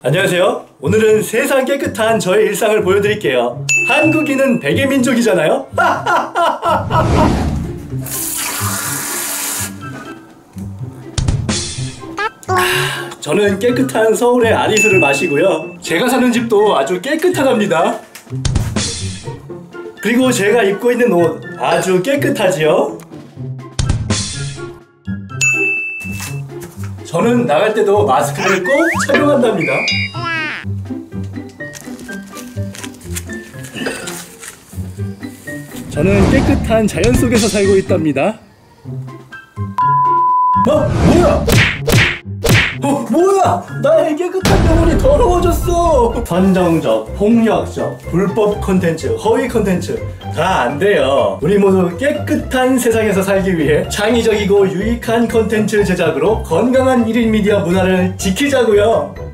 안녕하세요. 오늘은 세상 깨끗한 저의 일상을 보여드릴게요. 한국인은 베개 민족이잖아요. 저는 깨끗한 서울의 아리수를 마시고요. 제가 사는 집도 아주 깨끗하답니다. 그리고 제가 입고 있는 옷 아주 깨끗하지요. 저는 나갈 때도 마스크를 꼭 착용한답니다. 저는 깨끗한 자연 속에서 살고 있답니다. 뭐야? 뭐야? 나의 깨끗한 영혼이 더러워졌어. 선정적, 폭력적, 불법 콘텐츠, 허위 콘텐츠 다 안 돼요. 우리 모두 깨끗한 세상에서 살기 위해 창의적이고 유익한 콘텐츠 제작으로 건강한 1인 미디어 문화를 지키자고요.